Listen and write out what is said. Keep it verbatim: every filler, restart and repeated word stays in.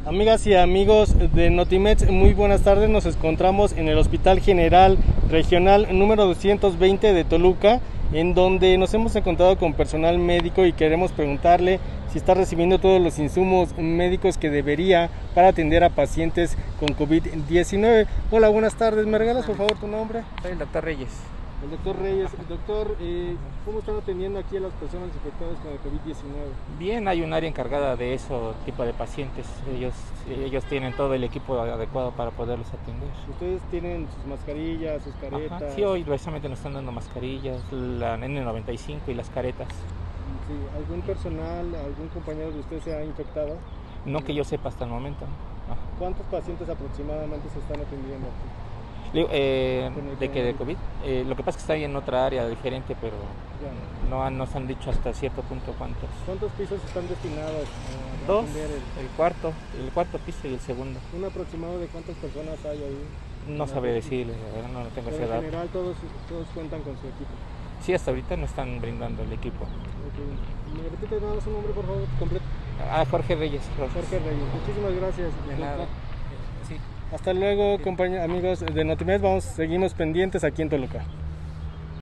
Amigas y amigos de Notimex, muy buenas tardes. Nos encontramos en el Hospital General Regional número doscientos veinte de Toluca, en donde nos hemos encontrado con personal médico y queremos preguntarle si está recibiendo todos los insumos médicos que debería para atender a pacientes con COVID diecinueve. Hola, buenas tardes. ¿Me regalas por favor tu nombre? Soy el doctor Reyes. El doctor Reyes. Doctor, eh, ¿cómo están atendiendo aquí a las personas infectadas con el COVID diecinueve? Bien, hay un área encargada de eso tipo de pacientes. Ellos, ellos tienen todo el equipo adecuado para poderlos atender. ¿Ustedes tienen sus mascarillas, sus caretas? Ajá. Sí, hoy precisamente nos están dando mascarillas, la N noventa y cinco y las caretas. Sí. ¿Algún personal, algún compañero de usted se ha infectado? No que yo sepa hasta el momento. Ajá. ¿Cuántos pacientes aproximadamente se están atendiendo aquí? Eh, ¿De qué? ¿De COVID? Eh, lo que pasa es que está ahí en otra área diferente, pero Ya. no han, nos han dicho hasta cierto punto cuántos. ¿Cuántos pisos están destinados a Dos, atender el, el cuarto, el cuarto piso y el segundo. un aproximado de cuántas personas hay ahí? No sabré decirle, la verdad no lo tengo Pero esa en edad. general todos, todos cuentan con su equipo. Sí, hasta ahorita no están brindando el equipo. Okay. ¿Me repite nada su nombre, por favor, completo? Ah, Jorge Reyes. Jorge Reyes. Muchísimas gracias. De nada. Sí. Hasta luego, compañeros, amigos de Notimex. Vamos, seguimos pendientes aquí en Toluca.